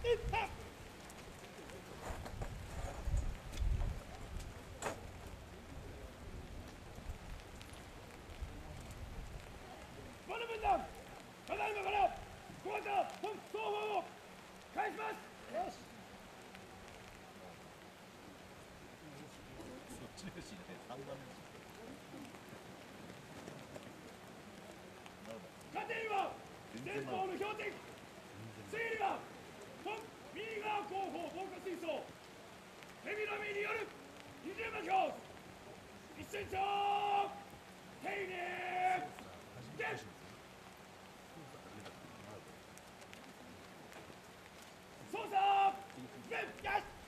縦には前方の標的、次には右側後方防火水槽、手びらみによる二重巻き砲、一斉長丁寧で操作全やし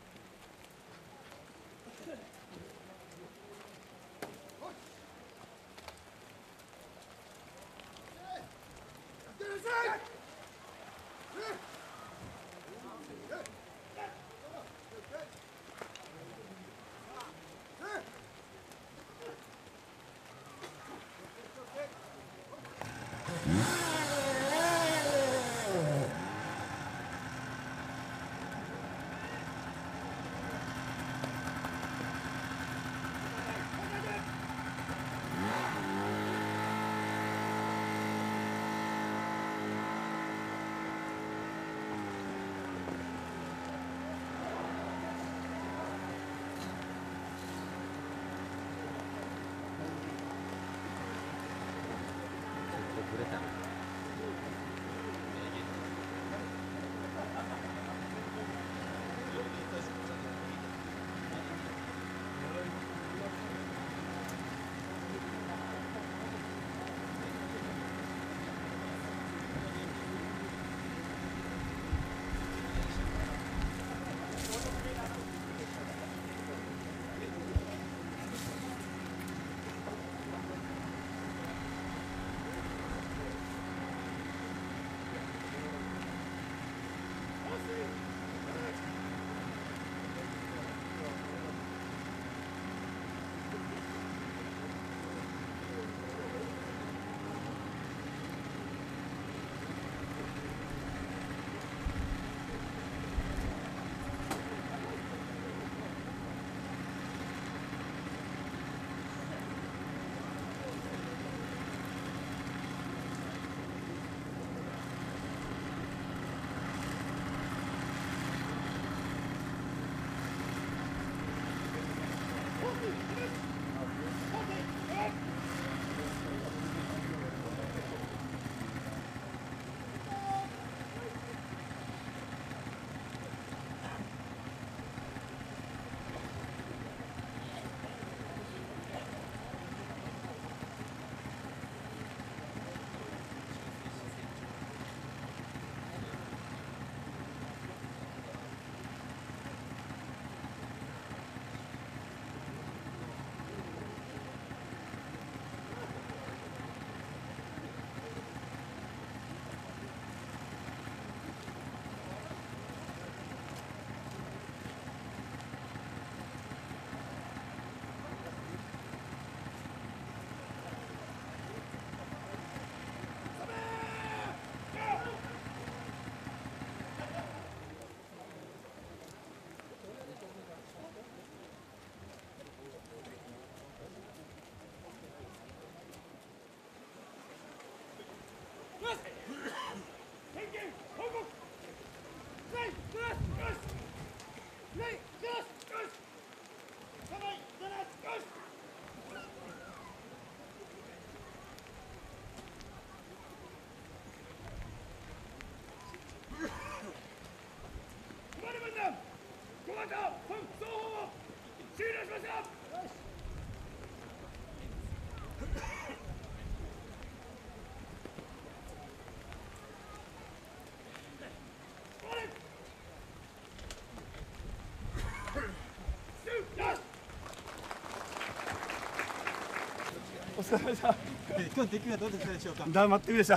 お疲れ様でした。 今日出来はどうでしたでしょうか。 全くでした。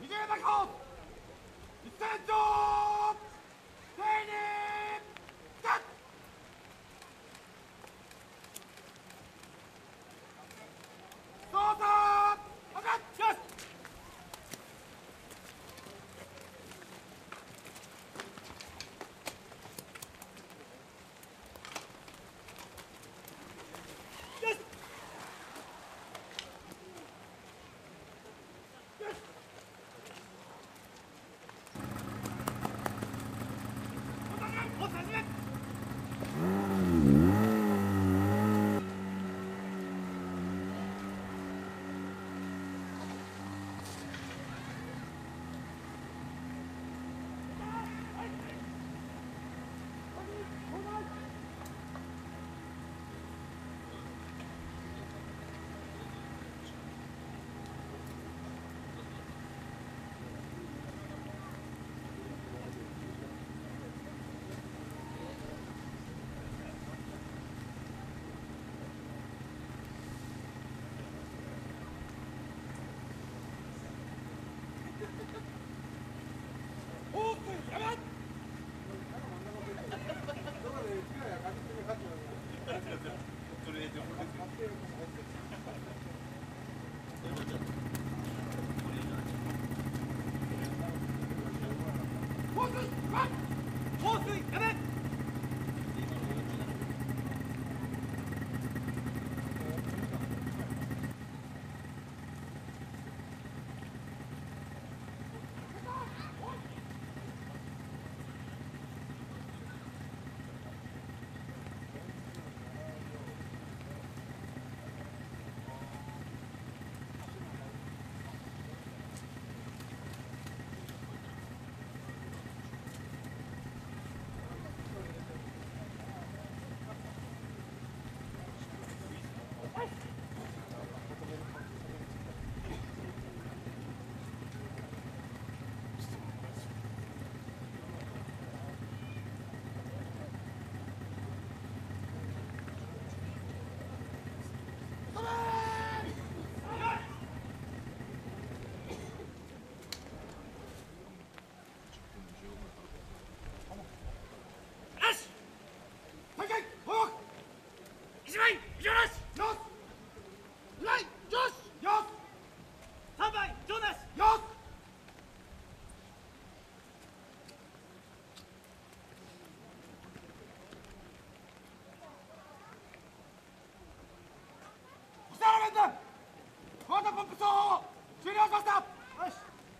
二重巻き砲一戦場丁寧キャッ操作上がっよし放水やめコートポンプ走法終了しました。よし。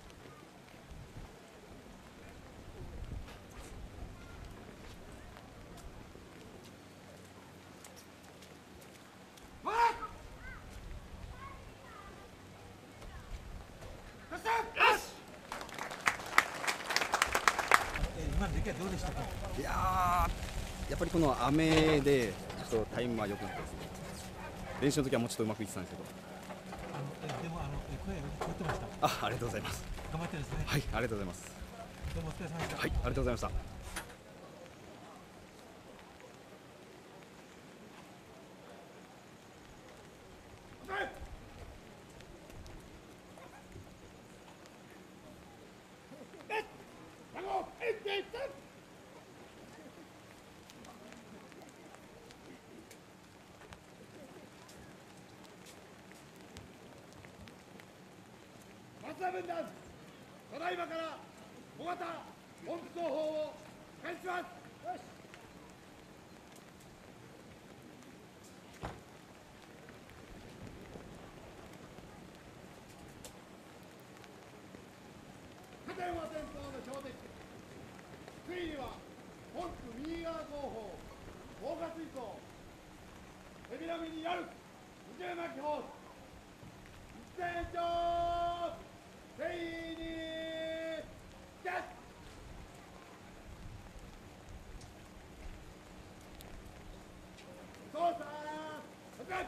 今の出来はどうでしたか。 いやー、やっぱりこの雨でちょっとタイムは良くなったですね。練習の時はもうちょっとうまくいってたんですけど。 でも声が聞こえてました。 ありがとうございます。 頑張ってですね。 はい、ありがとうございます。 どうもお疲れ様でした。 はい、ありがとうございました。 松田分団、ただいまから小型ポンプ走法を開始します。よし。加点は前方の標的。次にはポンプ右側後方、防火水槽、手びらみにやる二重巻きホース、一点延長。全員にキャッチ。操作始め。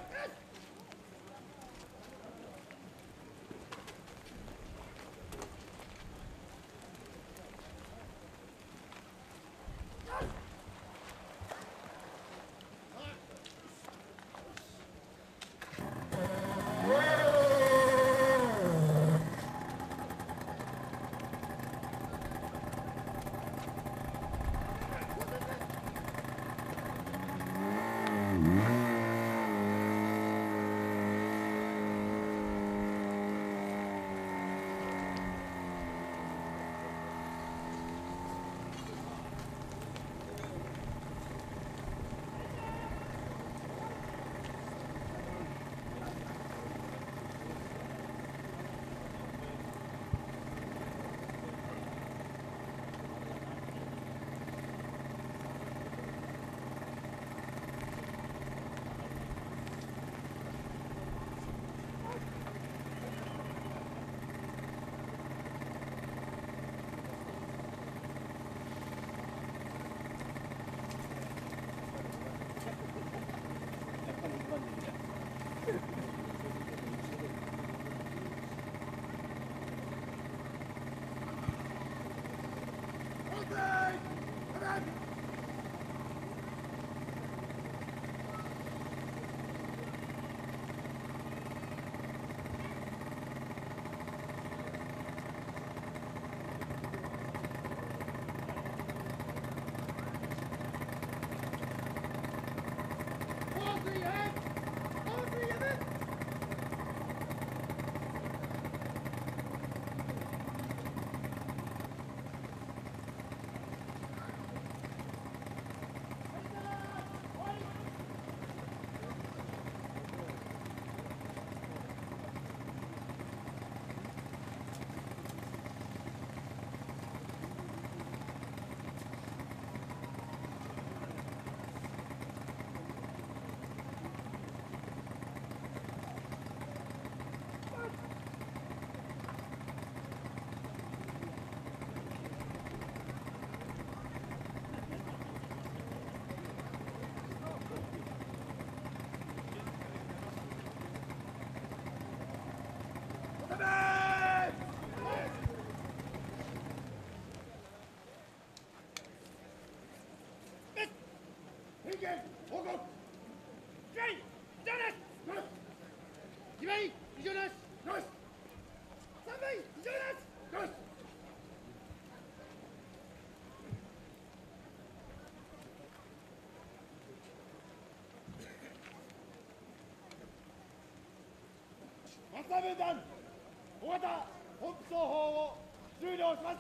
佐分団小型本部奏法を終了しました。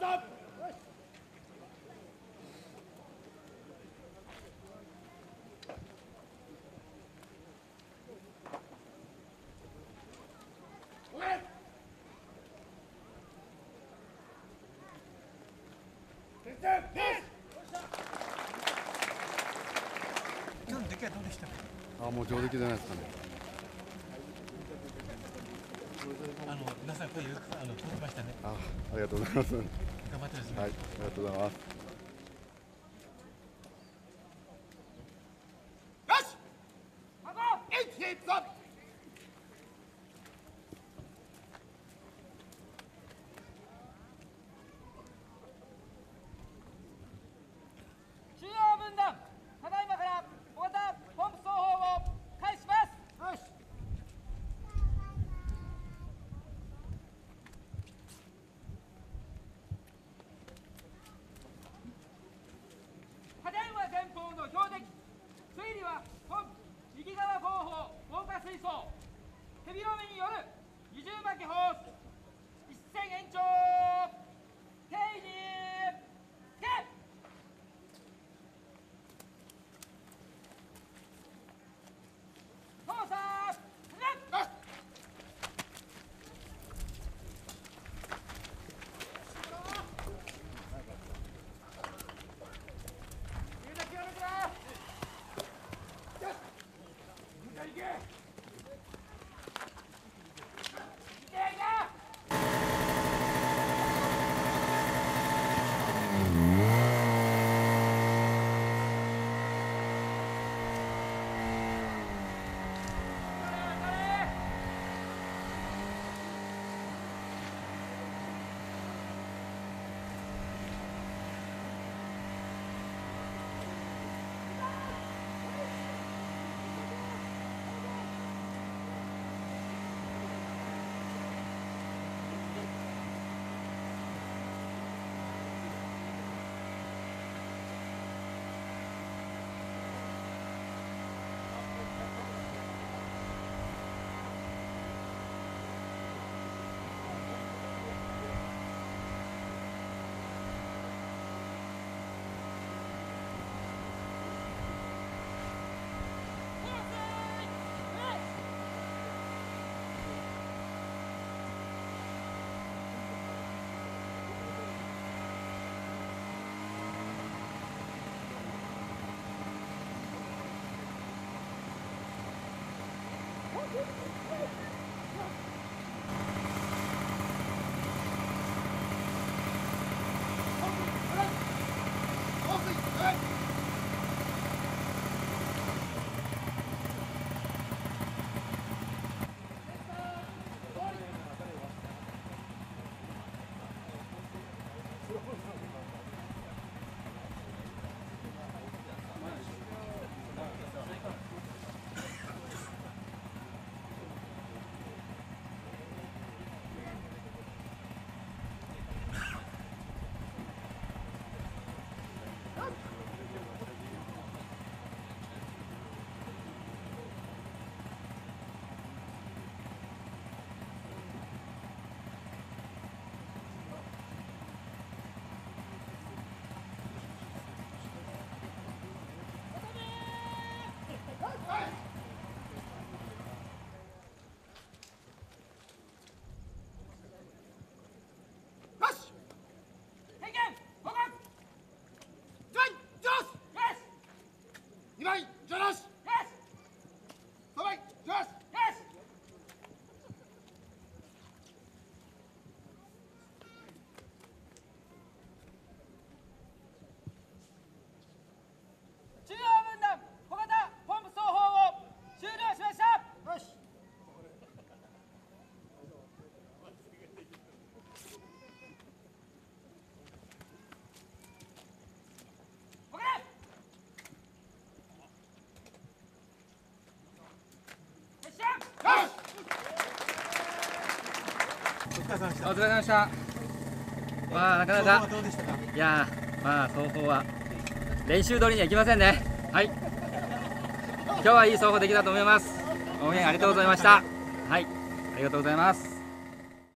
今日の出来はどうでしたか。 もう上出来じゃないですかね。 皆さん声よく届きましたね。 ありがとうございます。 頑張ってですね。 はい、ありがとうございます。 よし。 中央分団、ただいまから小型ポンプ奏法を開始します。よし。家電は前方の標的、推理はポンプ右側後方防火水槽、手広めによる二重巻きホース、一線延長、定位につけ。操作始め。 お疲れ様でした。 お疲れ様でした。まあなかなかどうでしたか。 いやーまあ走法は練習通りにはいきませんね。はい。今日はいい走法できたと思います。応援ありがとうございました。はい。 りがとうございます。